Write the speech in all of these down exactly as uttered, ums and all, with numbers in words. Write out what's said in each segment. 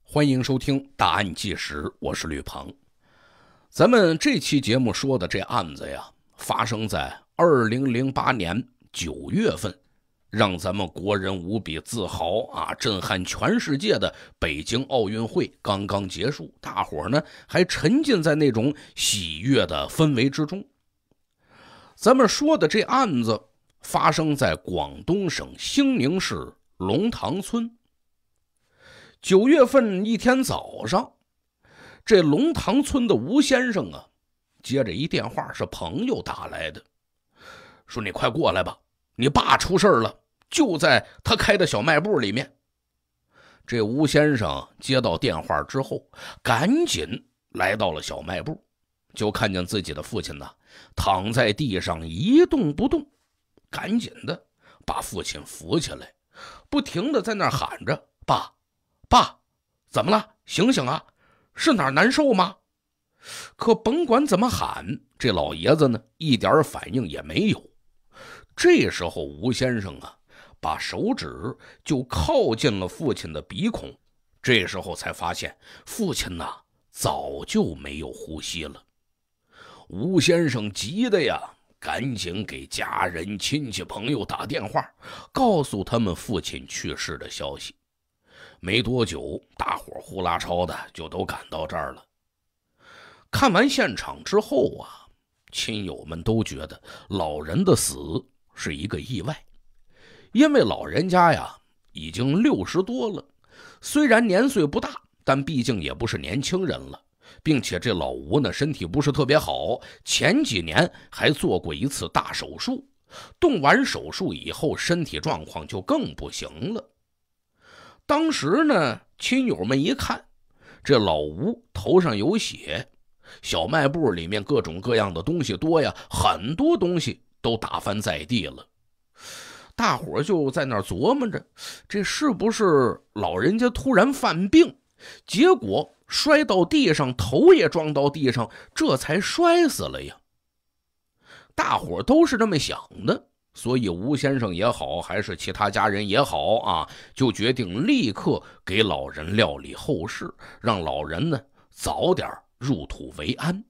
欢迎收听《大案纪实》，我是吕鹏。咱们这期节目说的这案子呀，发生在二零零八年九月份，让咱们国人无比自豪啊，震撼全世界的北京奥运会刚刚结束，大伙儿呢还沉浸在那种喜悦的氛围之中。咱们说的这案子发生在广东省兴宁市龙塘村。九月份一天早上，这龙塘村的吴先生啊，接着一电话，是朋友打来的，说你快过来吧，你爸出事了，就在他开的小卖部里面。这吴先生接到电话之后，赶紧来到了小卖部，就看见自己的父亲呢躺在地上一动不动，赶紧的把父亲扶起来，不停的在那喊着：爸爸，怎么了？醒醒啊，是哪儿难受吗？可甭管怎么喊，这老爷子呢一点反应也没有。这时候吴先生啊把手指就靠近了父亲的鼻孔，这时候才发现父亲呐早就没有呼吸了。吴先生急的呀，赶紧给家人亲戚朋友打电话，告诉他们父亲去世的消息。没多久，大伙呼啦超的就都赶到这儿了。看完现场之后啊，亲友们都觉得老人的死是一个意外，因为老人家呀已经六十多了，虽然年岁不大，但毕竟也不是年轻人了，并且这老吴呢身体不是特别好，前几年还做过一次大手术，动完手术以后身体状况就更不行了。当时呢，亲友们一看，这老吴头上有血，小卖部里面各种各样的东西多呀，很多东西都打翻在地了。大伙就在那琢磨着，这是不是老人家突然犯病，结果摔到地上，头也撞到地上，这才摔死了呀？大伙都是这么想的。所以吴先生也好，还是其他家人也好啊，就决定立刻给老人料理后事，让老人呢早点入土为安。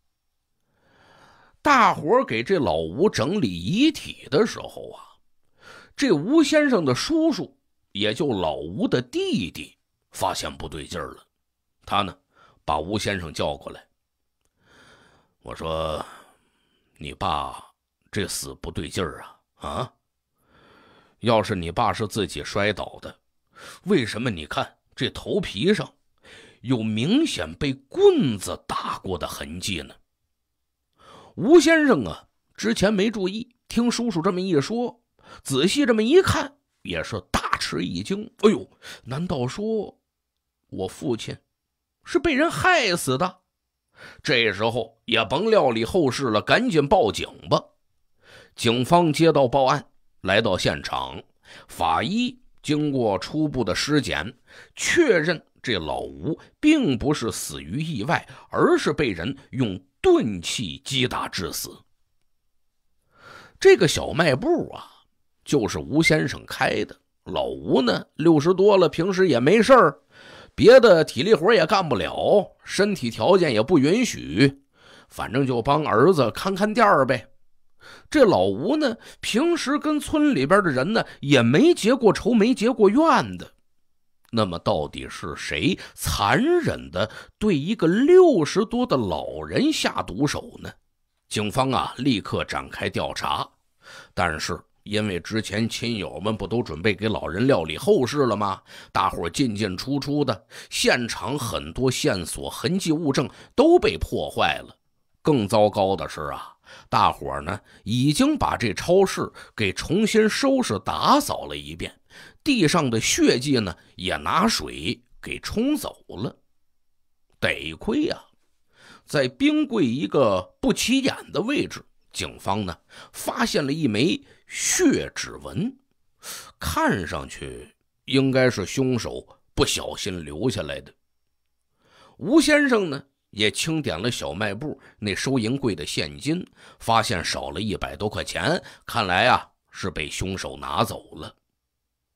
大伙给这老吴整理遗体的时候啊，这吴先生的叔叔，也就老吴的弟弟，发现不对劲儿了。他呢把吴先生叫过来，我说你爸这死不对劲儿啊啊！要是你爸是自己摔倒的，为什么你看这头皮上有明显被棍子打过的痕迹呢？吴先生啊之前没注意，听叔叔这么一说，仔细这么一看，也是大吃一惊。哎呦，难道说我父亲是被人害死的？这时候也甭料理后事了，赶紧报警吧。警方接到报案，来到现场，法医经过初步的尸检，确认这老吴并不是死于意外，而是被人用钝器击打致死。这个小卖部啊，就是吴先生开的。老吴呢，六十多了，平时也没事儿，别的体力活也干不了，身体条件也不允许，反正就帮儿子看看店儿呗。这老吴呢，平时跟村里边的人呢也没结过仇，没结过怨的。那么到底是谁残忍的对一个六十多的老人下毒手呢？警方啊立刻展开调查，但是因为之前亲友们不都准备给老人料理后事了吗？大伙进进出出的，现场很多线索痕迹物证都被破坏了。更糟糕的是啊，大伙呢已经把这超市给重新收拾打扫了一遍，地上的血迹呢也拿水给冲走了。得亏呀、啊，在冰柜一个不起眼的位置，警方呢发现了一枚血指纹，看上去应该是凶手不小心留下来的。吴先生呢也清点了小卖部那收银柜的现金，发现少了一百多块钱，看来啊是被凶手拿走了。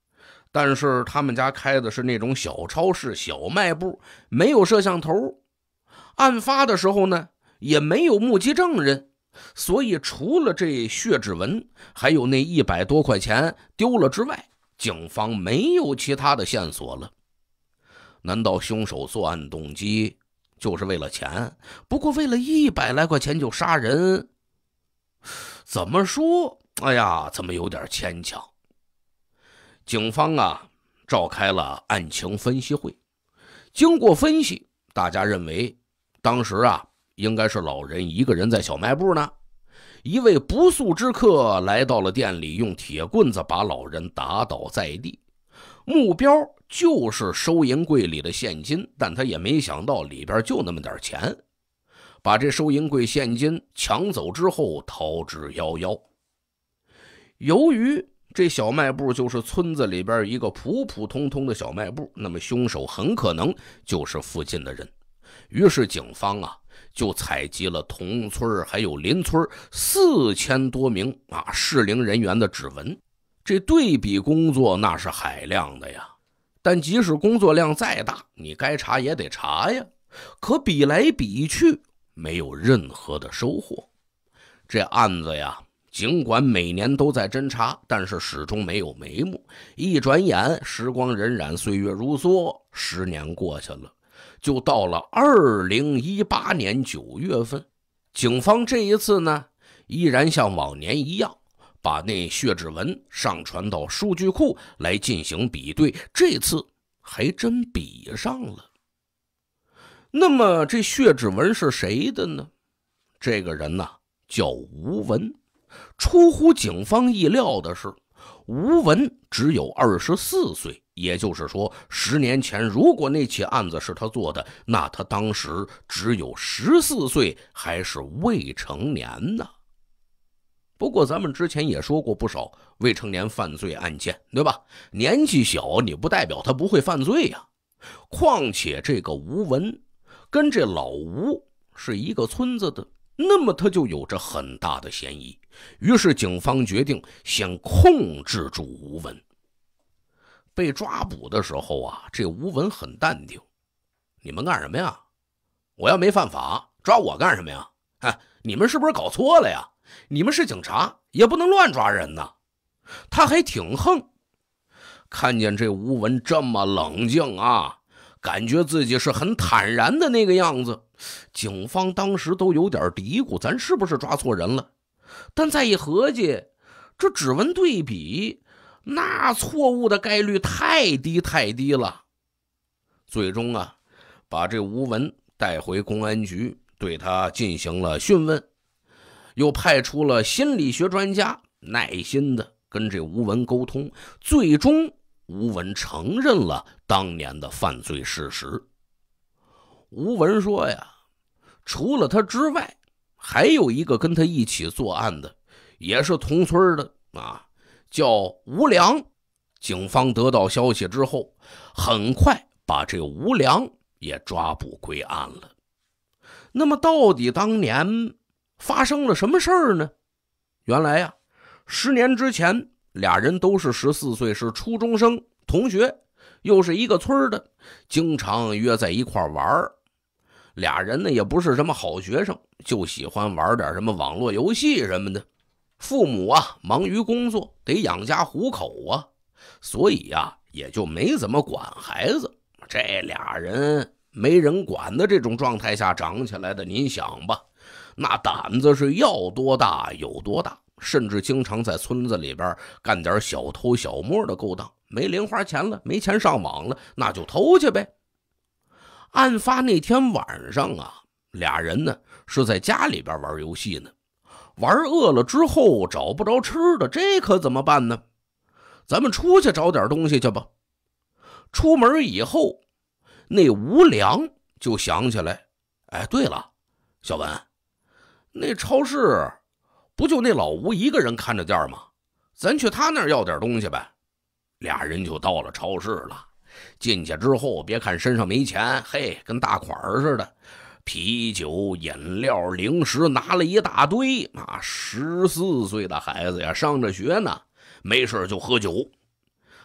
但是他们家开的是那种小超市、小卖部，没有摄像头。案发的时候呢，也没有目击证人，所以除了这血指纹，还有那一百多块钱丢了之外，警方没有其他的线索了。难道凶手作案动机就是为了钱？不过为了一百来块钱就杀人，怎么说？哎呀，怎么有点牵强？警方啊，召开了案情分析会。经过分析，大家认为当时啊，应该是老人一个人在小卖部呢。一位不速之客来到了店里，用铁棍子把老人打倒在地，目标就是收银柜里的现金，但他也没想到里边就那么点钱，把这收银柜现金抢走之后逃之夭夭。由于这小卖部就是村子里边一个普普通通的小卖部，那么凶手很可能就是附近的人。于是警方啊就采集了同村还有邻村四千多名啊适龄人员的指纹。这对比工作那是海量的呀，但即使工作量再大，你该查也得查呀。可比来比去，没有任何的收获。这案子呀，尽管每年都在侦查，但是始终没有眉目。一转眼，时光荏苒，岁月如梭，十年过去了，就到了二零一八年九月份。警方这一次呢，依然像往年一样，把那血指纹上传到数据库来进行比对，这次还真比上了。那么这血指纹是谁的呢？这个人呢，叫吴文。出乎警方意料的是，吴文只有二十四岁，也就是说十年前如果那起案子是他做的，那他当时只有十四岁，还是未成年呢。不过咱们之前也说过不少未成年犯罪案件，对吧？年纪小你不代表他不会犯罪呀。况且这个吴文跟这老吴是一个村子的，那么他就有着很大的嫌疑。于是警方决定先控制住吴文。被抓捕的时候啊，这吴文很淡定。你们干什么呀？我要没犯法，抓我干什么呀？哎，你们是不是搞错了呀？你们是警察，也不能乱抓人呐。他还挺横。看见这吴文这么冷静啊，感觉自己是很坦然的那个样子，警方当时都有点嘀咕，咱是不是抓错人了？但再一合计，这指纹对比，那错误的概率太低太低了。最终啊，把这吴文带回公安局，对他进行了讯问，又派出了心理学专家，耐心的跟这吴文沟通，最终吴文承认了当年的犯罪事实。吴文说呀，除了他之外，还有一个跟他一起作案的，也是同村的啊，叫吴良。警方得到消息之后，很快把这吴良也抓捕归案了。那么到底当年发生了什么事儿呢？原来呀，十年之前，俩人都是十四岁，是初中生同学，又是一个村的，经常约在一块玩。俩人呢也不是什么好学生，就喜欢玩点什么网络游戏什么的。父母啊忙于工作，得养家糊口啊，所以呀也就没怎么管孩子。这俩人没人管的这种状态下长起来的，您想吧，那胆子是要多大有多大，甚至经常在村子里边干点小偷小摸的勾当。没零花钱了，没钱上网了，那就偷去呗。案发那天晚上啊，俩人呢是在家里边玩游戏呢，玩饿了之后找不着吃的，这可怎么办呢？咱们出去找点东西去吧。出门以后，那吴良就想起来，哎，对了，小文，那超市不就那老吴一个人看着店吗？咱去他那儿要点东西呗。俩人就到了超市了。进去之后，别看身上没钱，嘿，跟大款似的，啤酒、饮料、零食拿了一大堆啊！十四岁的孩子呀，上着学呢，没事就喝酒。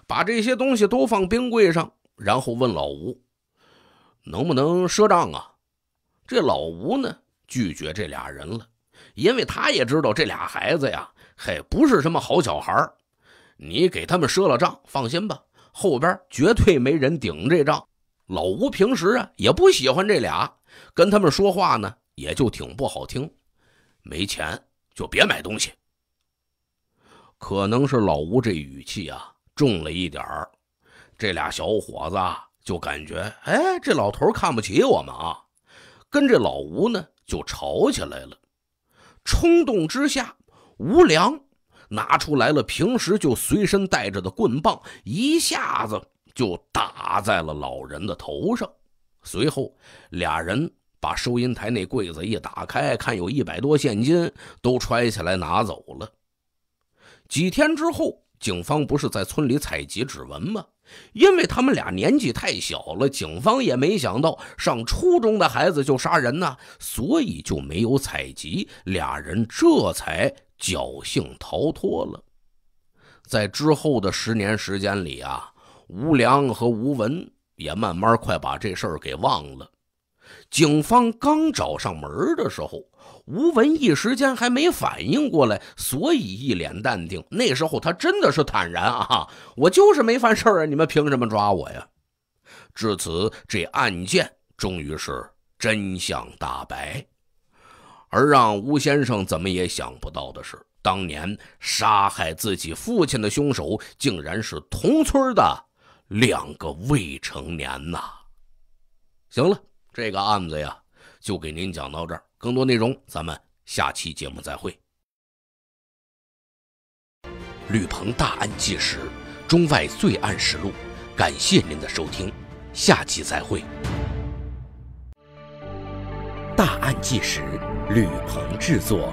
把这些东西都放冰柜上，然后问老吴能不能赊账啊。这老吴呢拒绝这俩人了，因为他也知道这俩孩子呀嘿不是什么好小孩，你给他们赊了账，放心吧，后边绝对没人顶这账。老吴平时啊也不喜欢这俩，跟他们说话呢也就挺不好听，没钱就别买东西。可能是老吴这语气啊重了一点儿，这俩小伙子啊就感觉哎这老头看不起我们啊，跟这老吴呢就吵起来了。冲动之下，吴良拿出来了平时就随身带着的棍棒，一下子就打在了老人的头上。随后俩人把收银台那柜子一打开，看有一百多现金都揣起来拿走了。几天之后，警方不是在村里采集指纹吗？因为他们俩年纪太小了，警方也没想到上初中的孩子就杀人呢，所以就没有采集，俩人这才侥幸逃脱了。在之后的十年时间里啊，吴良和吴文也慢慢快把这事儿给忘了。警方刚找上门的时候，吴文一时间还没反应过来，所以一脸淡定。那时候他真的是坦然啊，我就是没犯事儿啊，你们凭什么抓我呀？至此，这案件终于是真相大白。而让吴先生怎么也想不到的是，当年杀害自己父亲的凶手竟然是同村的两个未成年呐！行了，这个案子呀就给您讲到这儿，更多内容咱们下期节目再会。吕鹏大案纪实，中外罪案实录，感谢您的收听，下期再会。大案纪实，吕鹏制作。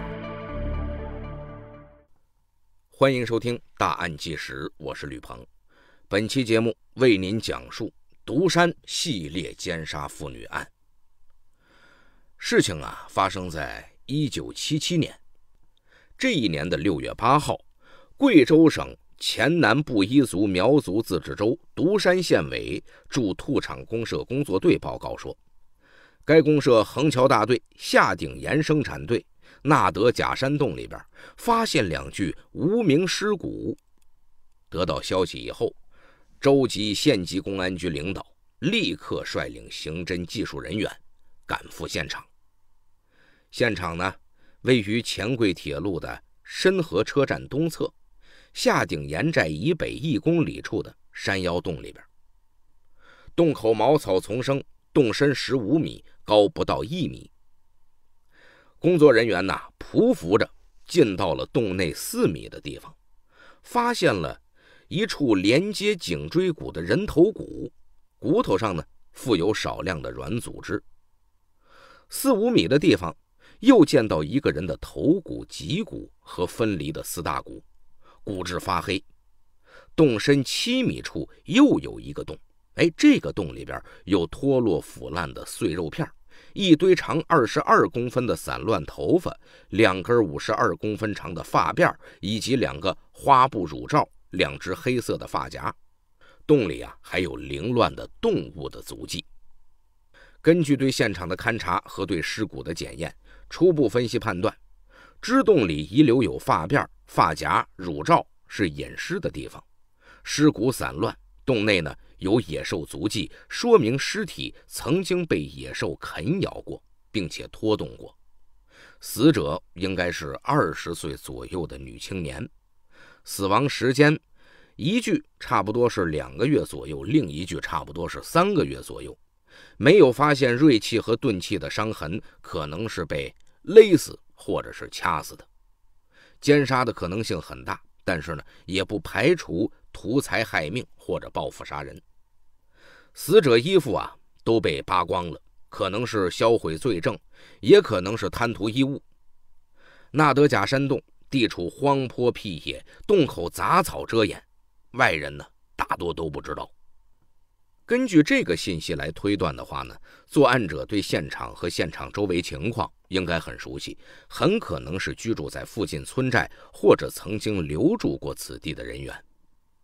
欢迎收听大案纪实，我是吕鹏。本期节目为您讲述独山系列奸杀妇女案。事情啊发生在一九七七年。这一年的六月八号，贵州省黔南布依族苗族自治州独山县委驻兔场公社工作队报告说，该公社横桥大队下顶岩生产队纳德假山洞里边发现两具无名尸骨。得到消息以后，州级县级公安局领导立刻率领刑侦技术人员赶赴现场。现场呢，位于黔贵铁路的深河车站东侧，下顶岩寨以北一公里处的山腰洞里边。洞口茅草丛生，洞深十五米，高不到一米。工作人员呢，匍匐着进到了洞内四米的地方，发现了一处连接颈椎骨的人头骨，骨头上呢附有少量的软组织。四五米的地方又见到一个人的头骨、脊骨和分离的四大骨，骨质发黑。洞深七米处又有一个洞，哎，这个洞里边有脱落腐烂的碎肉片，一堆长二十二公分的散乱头发，两根五十二公分长的发辫，以及两个花布乳罩，两只黑色的发夹。洞里啊还有凌乱的动物的足迹。根据对现场的勘查和对尸骨的检验，初步分析判断，支洞里遗留有发辫、发夹、乳罩，是隐尸的地方。尸骨散乱，洞内呢有野兽足迹，说明尸体曾经被野兽啃咬过，并且拖动过。死者应该是二十岁左右的女青年。死亡时间，一具差不多是两个月左右，另一具差不多是三个月左右。没有发现锐器和钝器的伤痕，可能是被勒死或者是掐死的。奸杀的可能性很大，但是呢，也不排除图财害命或者报复杀人。死者衣服啊都被扒光了，可能是销毁罪证，也可能是贪图衣物。纳德甲山洞地处荒坡僻野，洞口杂草遮掩，外人呢大多都不知道。根据这个信息来推断的话呢，作案者对现场和现场周围情况应该很熟悉，很可能是居住在附近村寨或者曾经留住过此地的人员。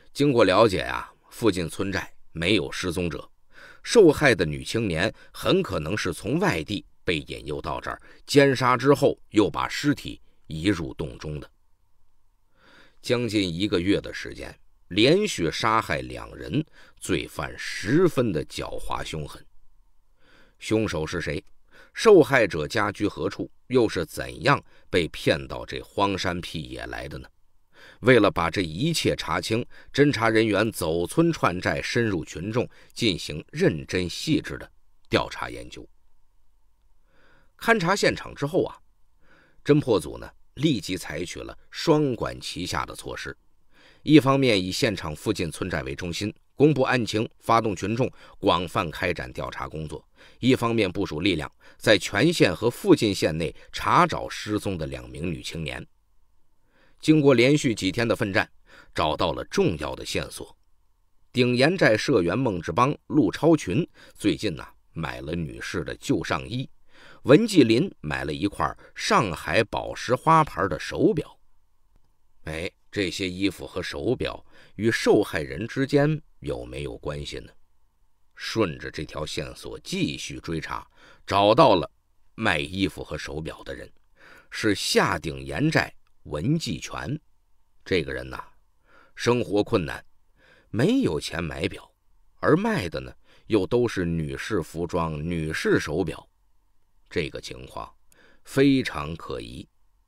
经过了解啊，附近村寨没有失踪者，受害的女青年很可能是从外地被引诱到这儿，奸杀之后又把尸体移入洞中的。将近一个月的时间，连续杀害两人，罪犯十分的狡猾凶狠。凶手是谁？受害者家居何处？又是怎样被骗到这荒山僻野来的呢？为了把这一切查清，侦查人员走村串寨，深入群众，进行认真细致的调查研究。勘察现场之后啊，侦破组呢立即采取了双管齐下的措施，一方面以现场附近村寨为中心，公布案情，发动群众广泛开展调查工作；一方面部署力量，在全县和附近县内查找失踪的两名女青年。经过连续几天的奋战，找到了重要的线索。顶岩寨社员孟志邦、陆超群最近呢、啊、买了女士的旧上衣，文继林买了一块上海宝石花牌的手表。哎，这些衣服和手表与受害人之间有没有关系呢？顺着这条线索继续追查，找到了卖衣服和手表的人，是下顶岩寨文继全。这个人呐、啊，生活困难，没有钱买表，而卖的呢又都是女士服装、女士手表，这个情况非常可疑。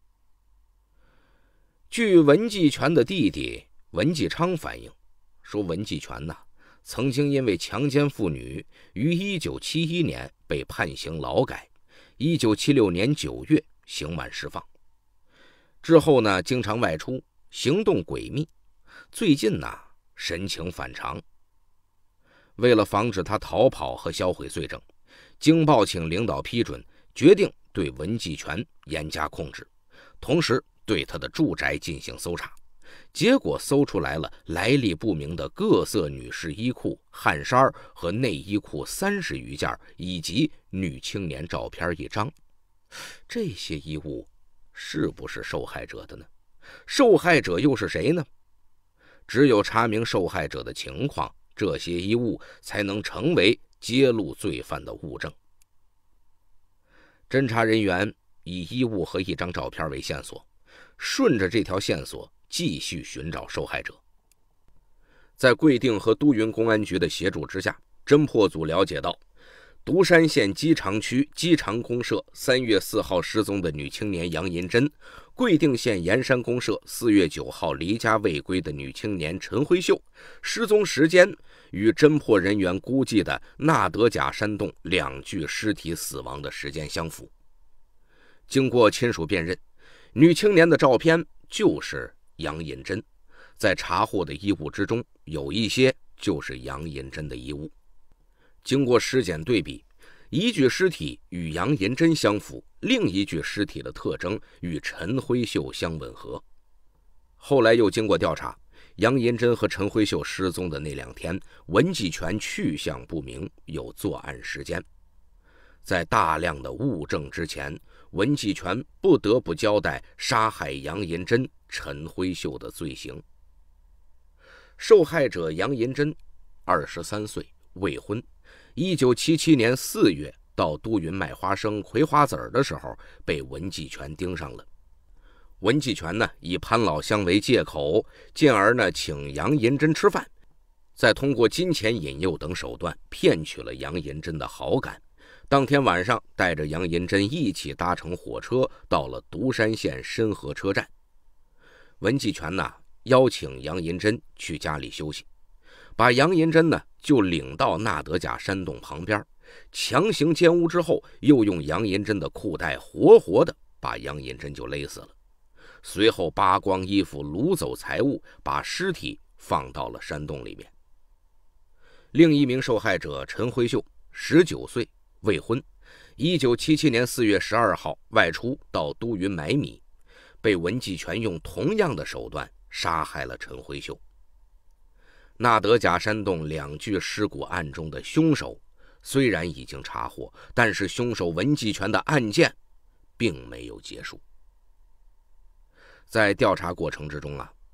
据文继全的弟弟文继昌反映，说文继全呐、啊，曾经因为强奸妇女，于一九七一年被判刑劳改，一九七六年九月刑满释放。之后呢，经常外出，行动诡秘，最近呢，神情反常。为了防止他逃跑和销毁罪证，经报请领导批准，决定对文继全严加控制，同时对他的住宅进行搜查。结果搜出来了来历不明的各色女士衣裤、汗衫和内衣裤三十余件，以及女青年照片一张。这些衣物是不是受害者的呢？受害者又是谁呢？只有查明受害者的情况，这些衣物才能成为揭露罪犯的物证。侦查人员以衣物和一张照片为线索，顺着这条线索继续寻找受害者。在贵定和都匀公安局的协助之下，侦破组了解到，独山县鸡场区鸡场公社三月四号失踪的女青年杨银珍，贵定县盐山公社四月九号离家未归的女青年陈辉秀，失踪时间与侦破人员估计的纳德甲山洞两具尸体死亡的时间相符。经过亲属辨认，女青年的照片就是杨银珍，在查获的衣物之中，有一些就是杨银珍的衣物。经过尸检对比，一具尸体与杨银珍相符，另一具尸体的特征与陈辉秀相吻合。后来又经过调查，杨银珍和陈辉秀失踪的那两天，文继全去向不明，有作案时间。在大量的物证之前，文继全不得不交代杀害杨银珍、陈辉秀的罪行。受害者杨银珍二十三岁，未婚，一九七七年四月到都匀卖花生、葵花籽的时候，被文继全盯上了。文继全呢，以潘老乡为借口，进而呢请杨银珍吃饭，再通过金钱引诱等手段骗取了杨银珍的好感。当天晚上，带着杨银珍一起搭乘火车到了独山县深河车站。文继全呢邀请杨银珍去家里休息，把杨银珍呢就领到纳德甲山洞旁边，强行奸污之后，又用杨银珍的裤带活活的把杨银珍就勒死了。随后扒光衣服，掳走财物，把尸体放到了山洞里面。另一名受害者陈辉秀，十九岁，未婚，一九七七年四月十二号外出到都匀买米，被文继全用同样的手段杀害了陈辉秀。纳德甲山洞两具尸骨案中的凶手虽然已经查获，但是凶手文继全的案件并没有结束。在调查过程之中啊，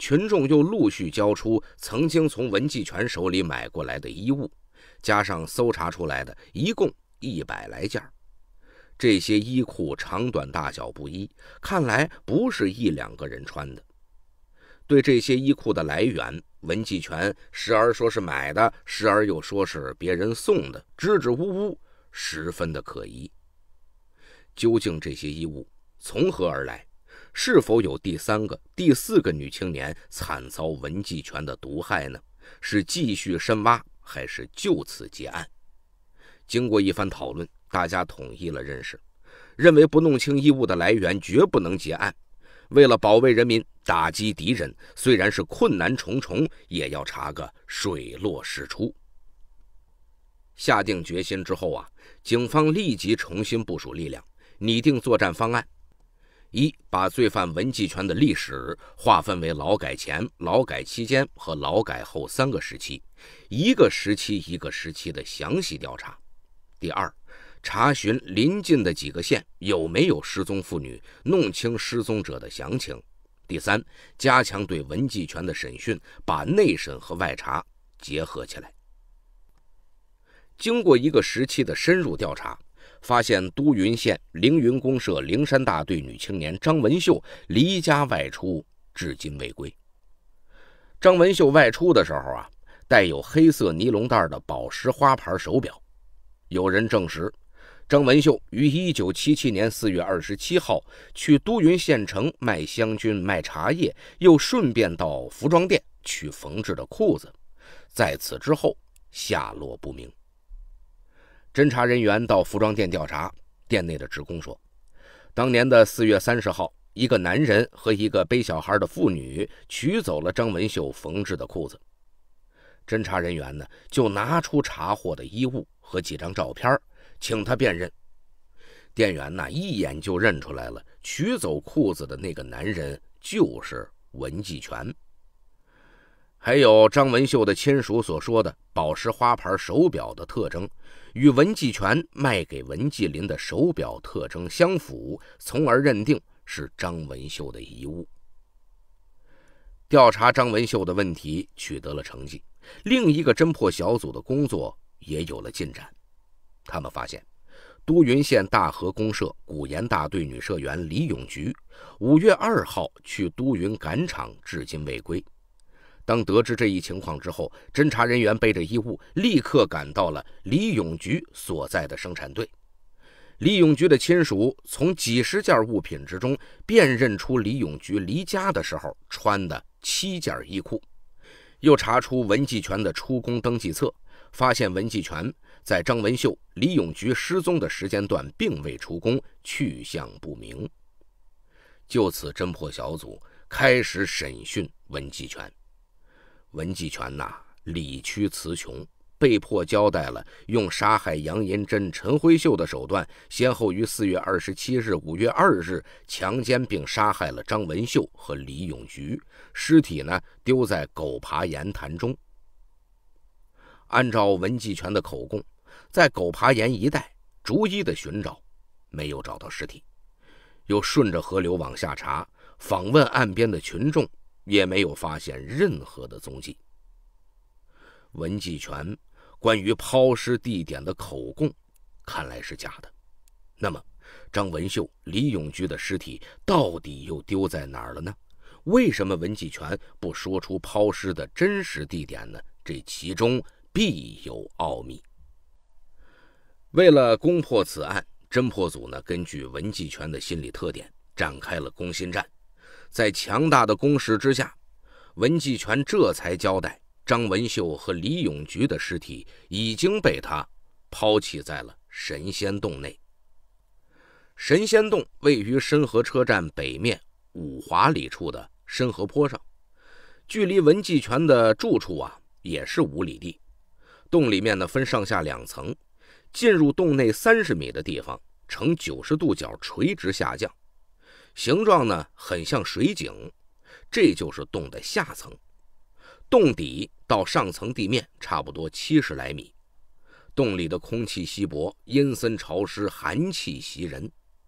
群众又陆续交出曾经从文继全手里买过来的衣物，加上搜查出来的，一共一百来件。这些衣裤长短大小不一，看来不是一两个人穿的。对这些衣裤的来源，文继全时而说是买的，时而又说是别人送的，支支吾吾，十分的可疑。究竟这些衣物从何而来？是否有第三个、第四个女青年惨遭文继全的毒害呢？是继续深挖，还是就此结案？经过一番讨论，大家统一了认识，认为不弄清衣物的来源，绝不能结案。为了保卫人民，打击敌人，虽然是困难重重，也要查个水落石出。下定决心之后啊，警方立即重新部署力量，拟定作战方案。一、把罪犯文继全的历史划分为劳改前、劳改期间和劳改后三个时期，一个时期一个时期的详细调查。第二，查询邻近的几个县有没有失踪妇女，弄清失踪者的详情。第三，加强对文继全的审讯，把内审和外查结合起来。经过一个时期的深入调查，发现都匀县凌云公社灵山大队女青年张文秀离家外出，至今未归。张文秀外出的时候啊，带有黑色尼龙带的宝石花牌手表。有人证实，张文秀于一九七七年四月二十七号去都匀县城卖香菌、卖茶叶，又顺便到服装店取缝制的裤子，在此之后下落不明。侦查人员到服装店调查，店内的职工说，当年的四月三十号，一个男人和一个背小孩的妇女取走了张文秀缝制的裤子。侦查人员呢，就拿出查获的衣物和几张照片，请他辨认。店员呢，一眼就认出来了，取走裤子的那个男人就是文继全。还有张文秀的亲属所说的宝石花牌手表的特征，与文继全卖给文继林的手表特征相符，从而认定是张文秀的遗物。调查张文秀的问题取得了成绩，另一个侦破小组的工作也有了进展。他们发现都匀县大河公社古岩大队女社员李永菊五月二号去都匀赶场，至今未归。当得知这一情况之后，侦查人员背着衣物立刻赶到了李永菊所在的生产队。李永菊的亲属从几十件物品之中辨认出李永菊离家的时候穿的七件衣裤，又查出文继全的出工登记册，发现文继全在张文秀、李永菊失踪的时间段并未出工，去向不明。就此，侦破小组开始审讯文继全。文继全呐、啊，理屈词穷，被迫交代了用杀害杨银珍、陈辉秀的手段，先后于四月二十七日、五月二日强奸并杀害了张文秀和李永菊，尸体呢丢在狗爬岩潭中。按照文继全的口供，在狗爬岩一带逐一的寻找，没有找到尸体，又顺着河流往下查，访问岸边的群众，也没有发现任何的踪迹。文继全关于抛尸地点的口供看来是假的，那么张文秀、李永菊的尸体到底又丢在哪儿了呢？为什么文继全不说出抛尸的真实地点呢？这其中必有奥秘。为了攻破此案，侦破组呢根据文继全的心理特点展开了攻心战。在强大的攻势之下，文继全这才交代张文秀和李永菊的尸体已经被他抛弃在了神仙洞内。神仙洞位于深河车站北面五华里处的深河坡上，距离文继全的住处啊也是五里地。洞里面呢分上下两层，进入洞内三十米的地方呈九十度角垂直下降，形状呢很像水井，这就是洞的下层。洞底到上层地面差不多七十来米，洞里的空气稀薄，阴森潮湿，寒气袭人。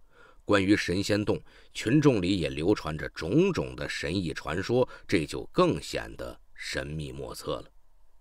关于神仙洞，群众里也流传着种种的神异传说，这就更显得神秘莫测了。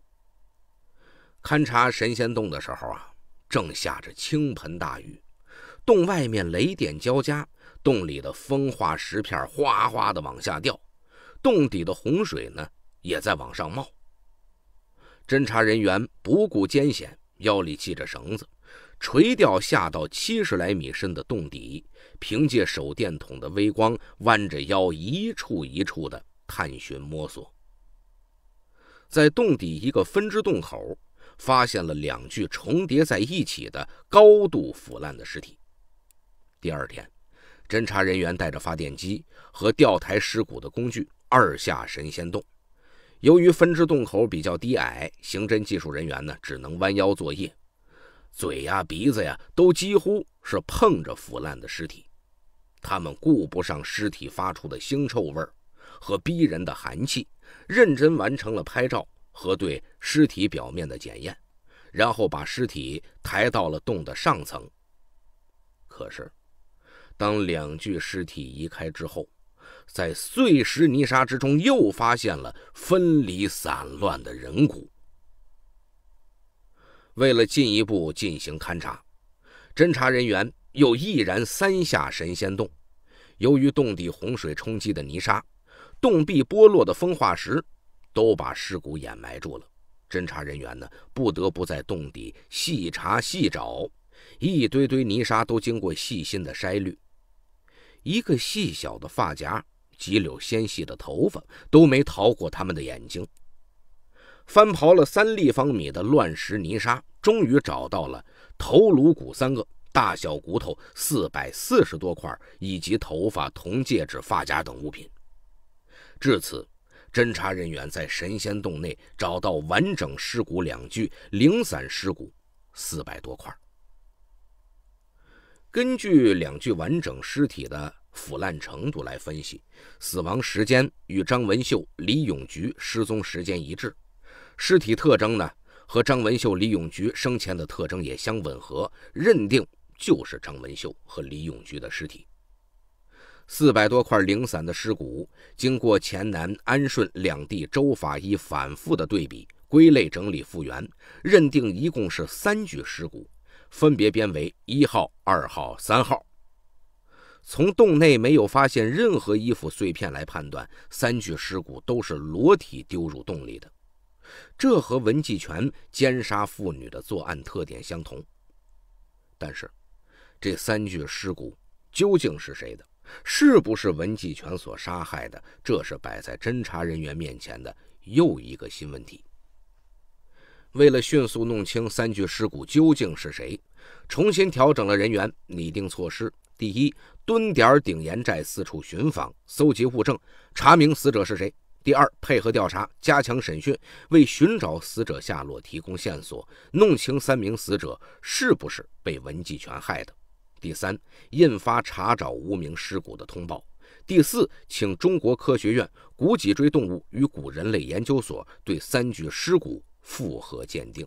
勘察神仙洞的时候啊，正下着倾盆大雨，洞外面雷电交加，洞里的风化石片哗哗的往下掉，洞底的洪水呢也在往上冒。侦查人员不顾艰险，腰里系着绳子，垂钓下到七十来米深的洞底，凭借手电筒的微光，弯着腰一处一处的探寻摸索。在洞底一个分支洞口，发现了两具重叠在一起的高度腐烂的尸体。第二天，侦查人员带着发电机和吊抬尸骨的工具二下神仙洞。由于分支洞口比较低矮，刑侦技术人员呢只能弯腰作业，嘴呀鼻子呀都几乎是碰着腐烂的尸体。他们顾不上尸体发出的腥臭味和逼人的寒气，认真完成了拍照和对尸体表面的检验，然后把尸体抬到了洞的上层。可是当两具尸体移开之后，在碎石泥沙之中又发现了分离散乱的人骨。为了进一步进行勘察，侦查人员又毅然三下神仙洞。由于洞底洪水冲击的泥沙、洞壁剥落的风化石都把尸骨掩埋住了，侦查人员呢不得不在洞底细查细找，一堆堆泥沙都经过细心的筛滤，一个细小的发夹、几绺纤细的头发都没逃过他们的眼睛。翻刨了三立方米的乱石泥沙，终于找到了头颅骨三个，大小骨头四百四十多块，以及头发、铜戒指、发夹等物品。至此，侦查人员在神仙洞内找到完整尸骨两具，零散尸骨四百多块。根据两具完整尸体的腐烂程度来分析，死亡时间与张文秀、李永菊失踪时间一致，尸体特征呢和张文秀、李永菊生前的特征也相吻合，认定就是张文秀和李永菊的尸体。四百多块零散的尸骨，经过黔南、安顺两地州法医反复的对比、归类整理复原，认定一共是三具尸骨，分别编为一号、二号、三号。从洞内没有发现任何衣服碎片来判断，三具尸骨都是裸体丢入洞里的，这和文继全奸杀妇女的作案特点相同。但是这三具尸骨究竟是谁的，是不是文继全所杀害的，这是摆在侦查人员面前的又一个新问题。为了迅速弄清三具尸骨究竟是谁，重新调整了人员，拟定措施。第一，蹲点顶岩寨四处寻访，搜集物证，查明死者是谁。第二，配合调查，加强审讯，为寻找死者下落提供线索，弄清三名死者是不是被文继全害的。第三，印发查找无名尸骨的通报。第四，请中国科学院古脊椎动物与古人类研究所对三具尸骨复核鉴定。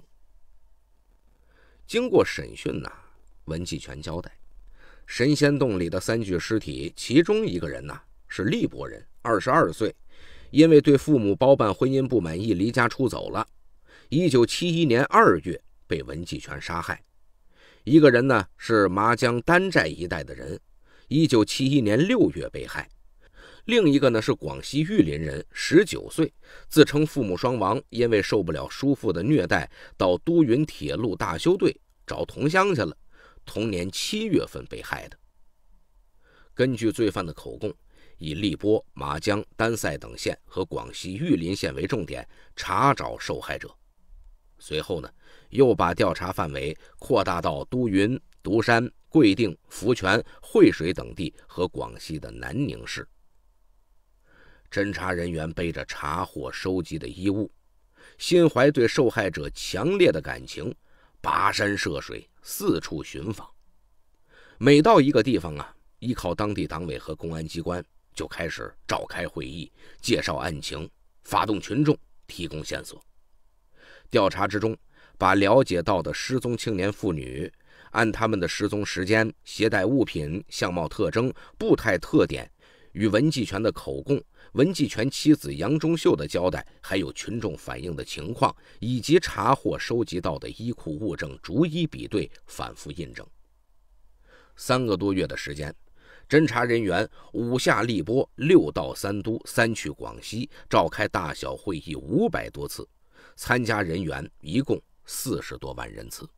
经过审讯呐、啊，文继全交代，神仙洞里的三具尸体，其中一个人呐、啊、是荔波人，二十二岁，因为对父母包办婚姻不满意，离家出走了。一九七一年二月被文继全杀害。一个人呢是麻江丹寨一带的人，一九七一年六月被害。另一个呢是广西玉林人，十九岁，自称父母双亡，因为受不了叔父的虐待，到都匀铁路大修队找同乡去了，同年七月份被害的。根据罪犯的口供，以荔波、麻江、丹赛等县和广西玉林县为重点查找受害者。随后呢，又把调查范围扩大到都匀、独山、贵定、福泉、惠水等地和广西的南宁市。侦查人员背着查获收集的衣物，心怀对受害者强烈的感情，跋山涉水，四处寻访。每到一个地方啊，依靠当地党委和公安机关，就开始召开会议，介绍案情，发动群众，提供线索。调查之中，把了解到的失踪青年妇女、 按他们的失踪时间、携带物品、相貌特征、步态特点，与文继全的口供、文继全妻子杨忠秀的交代，还有群众反映的情况，以及查获收集到的衣库物证逐一比对，反复印证。三个多月的时间，侦查人员五下立波，六到三都，三去广西，召开大小会议五百多次，参加人员一共四十多万人次。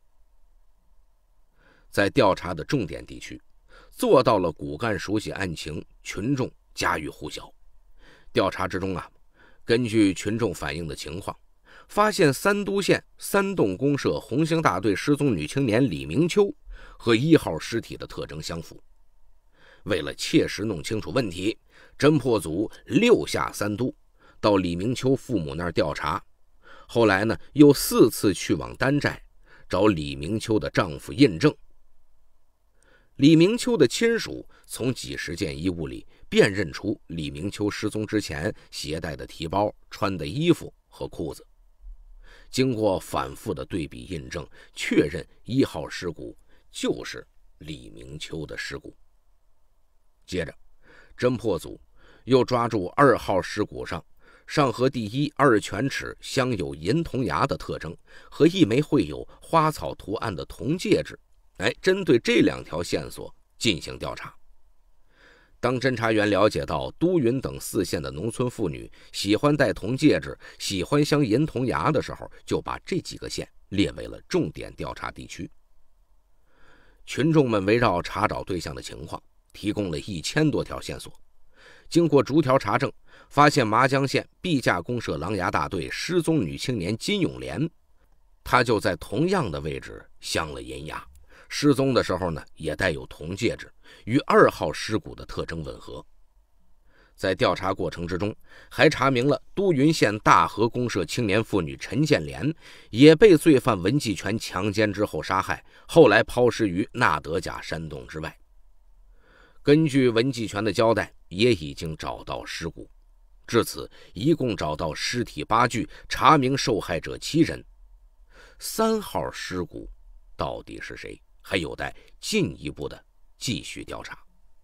在调查的重点地区，做到了骨干熟悉案情，群众家喻户晓。调查之中啊，根据群众反映的情况，发现三都县三栋公社红星大队失踪女青年李明秋和一号尸体的特征相符。为了切实弄清楚问题，侦破组六下三都，到李明秋父母那儿调查。后来呢，又四次去往丹寨，找李明秋的丈夫印证。李明秋的亲属从几十件衣物里辨认出李明秋失踪之前携带的提包、穿的衣服和裤子。经过反复的对比印证，确认一号尸骨就是李明秋的尸骨。接着，侦破组又抓住二号尸骨上上颌第一二犬齿镶有银铜牙的特征和一枚绘有花草图案的铜戒指，哎，针对这两条线索进行调查。当侦查员了解到都匀等四县的农村妇女喜欢戴铜戒指、喜欢镶银铜牙的时候，就把这几个县列为了重点调查地区。群众们围绕查找对象的情况，提供了一千多条线索。经过逐条查证，发现麻江县毕架公社狼牙大队失踪女青年金永莲，她就在同样的位置镶了银牙，失踪的时候呢，也带有铜戒指，与二号尸骨的特征吻合。在调查过程之中，还查明了都匀县大河公社青年妇女陈建莲也被罪犯文继全强奸之后杀害，后来抛尸于纳德甲山洞之外。根据文继全的交代，也已经找到尸骨。至此，一共找到尸体八具，查明受害者七人。三号尸骨到底是谁，还有待进一步的继续调查。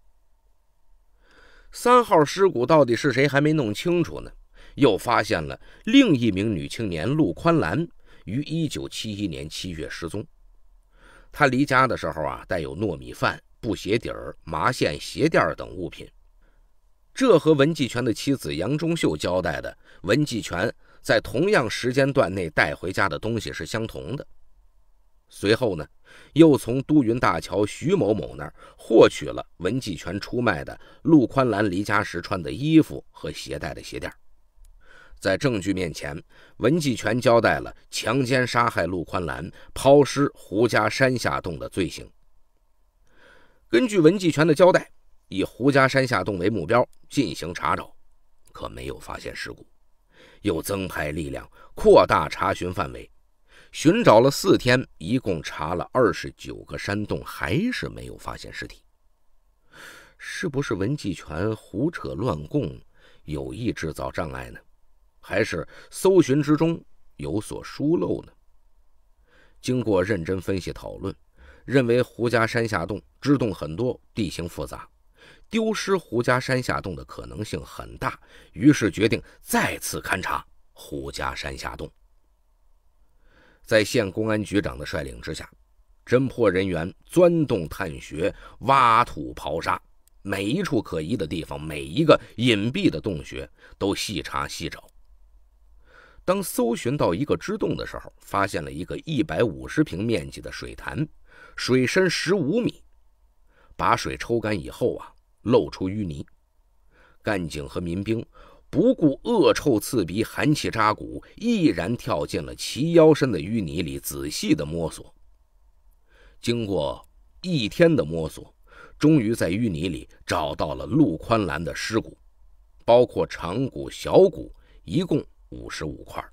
三号尸骨到底是谁还没弄清楚呢，又发现了另一名女青年陆宽兰于一九七一年七月失踪。她离家的时候啊，带有糯米饭、布鞋底儿、麻线、鞋垫等物品。这和文继全的妻子杨忠秀交代的文继全在同样时间段内带回家的东西是相同的。随后呢，又从都匀大桥徐某某那儿获取了文继全出卖的陆宽兰离家时穿的衣服和携带的鞋垫。在证据面前，文继全交代了强奸杀害陆宽兰、抛尸胡家山下洞的罪行。根据文继全的交代，以胡家山下洞为目标进行查找，可没有发现尸骨，又增派力量扩大查询范围，寻找了四天，一共查了二十九个山洞，还是没有发现尸体。是不是文继全胡扯乱供，有意制造障碍呢？还是搜寻之中有所疏漏呢？经过认真分析讨论，认为胡家山下洞支洞很多，地形复杂，丢失胡家山下洞的可能性很大，于是决定再次勘察胡家山下洞。在县公安局长的率领之下，侦破人员钻洞探穴，挖土刨沙，每一处可疑的地方，每一个隐蔽的洞穴都细查细找。当搜寻到一个支洞的时候，发现了一个一百五十平面积的水潭，水深十五米。把水抽干以后啊，露出淤泥。干警和民兵不顾恶臭刺鼻、寒气扎骨，毅然跳进了齐腰深的淤泥里，仔细的摸索。经过一天的摸索，终于在淤泥里找到了陆宽兰的尸骨，包括长骨、小骨，一共五十五块。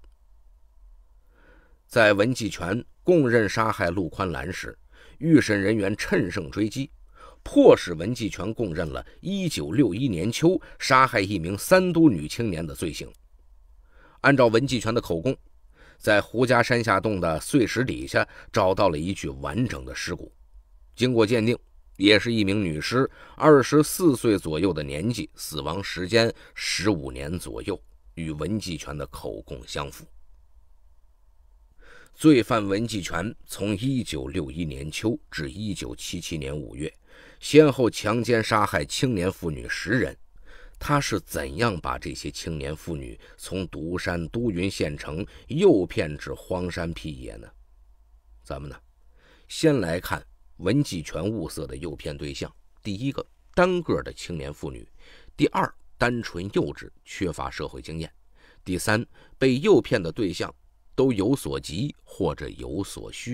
在文继全供认杀害陆宽兰时，预审人员趁胜追击，迫使文继全供认了一九六一年秋杀害一名三都女青年的罪行。按照文继全的口供，在胡家山下洞的碎石底下找到了一具完整的尸骨， 经过鉴定，也是一名女尸，二十四岁左右的年纪，死亡时间十五年左右，与文继全的口供相符。罪犯文继全从一九六一年秋至一九七七年五月，先后强奸杀害青年妇女十人。他是怎样把这些青年妇女从独山都匀县城诱骗至荒山僻野呢？咱们呢，先来看文继全物色的诱骗对象。第一个，单个的青年妇女；第二，单纯幼稚，缺乏社会经验；第三，被诱骗的对象都有所急或者有所需。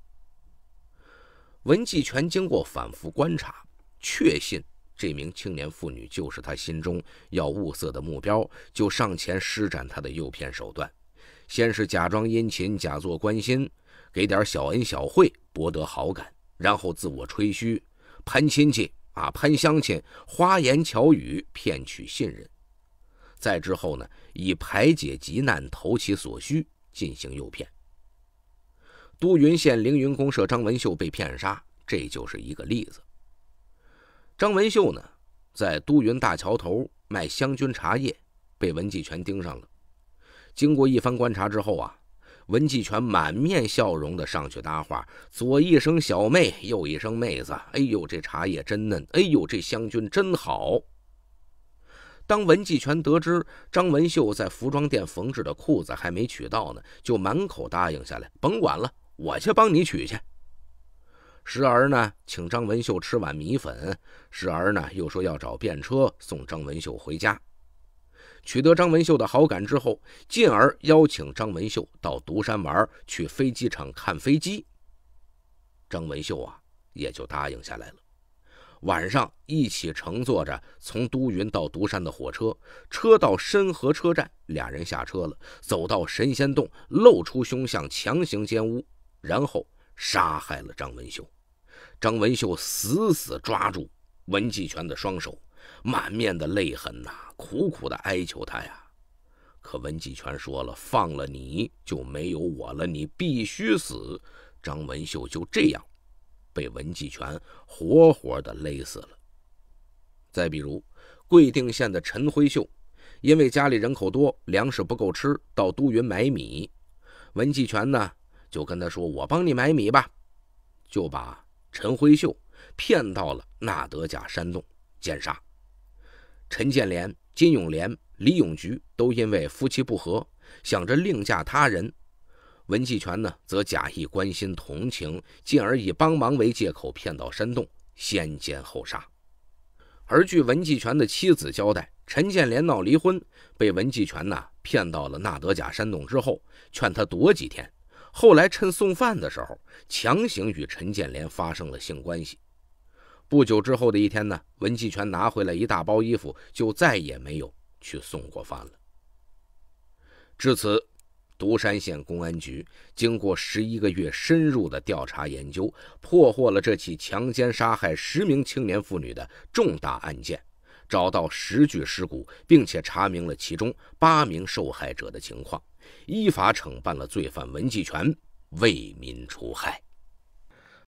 文继全经过反复观察，确信这名青年妇女就是他心中要物色的目标，就上前施展他的诱骗手段。先是假装殷勤，假作关心，给点小恩小惠，博得好感，然后自我吹嘘，攀亲戚啊，攀乡亲，花言巧语骗取信任。再之后呢，以排解急难，投其所需，进行诱骗。都匀县凌云公社张文秀被骗杀，这就是一个例子。张文秀呢，在都匀大桥头卖香菌茶叶，被文继全盯上了。经过一番观察之后啊，文继全满面笑容的上去搭话，左一声小妹，右一声妹子，哎呦这茶叶真嫩，哎呦这香菌真好。当文继全得知张文秀在服装店缝制的裤子还没取到呢，就满口答应下来，甭管了，我去帮你取去。时而呢请张文秀吃碗米粉，时而呢又说要找便车送张文秀回家。取得张文秀的好感之后，进而邀请张文秀到独山玩，去飞机场看飞机。张文秀啊也就答应下来了。晚上一起乘坐着从都匀到独山的火车，车到深河车站，俩人下车了，走到神仙洞，露出凶相，强行奸污，然后杀害了张文秀。张文秀死死抓住文继全的双手，满面的泪痕呐、啊，苦苦的哀求他呀。可文继全说了，放了你就没有我了，你必须死。张文秀就这样被文继全活活的勒死了。再比如贵定县的陈辉秀，因为家里人口多，粮食不够吃，到都匀买米。文继全呢就跟他说，我帮你买米吧，就把陈辉秀骗到了纳德甲山洞奸杀。陈建连、金永莲、李永菊都因为夫妻不和，想着另嫁他人。文继全呢则假意关心同情，进而以帮忙为借口骗到山洞，先奸后杀。而据文继全的妻子交代，陈建连闹离婚，被文继全呢骗到了纳德甲山洞之后，劝他躲几天，后来趁送饭的时候强行与陈建连发生了性关系。不久之后的一天呢，文继全拿回来一大包衣服，就再也没有去送过饭了。至此，独山县公安局经过十一个月深入的调查研究，破获了这起强奸杀害十名青年妇女的重大案件，找到十具尸骨，并且查明了其中八名受害者的情况，依法惩办了罪犯文继全，为民除害。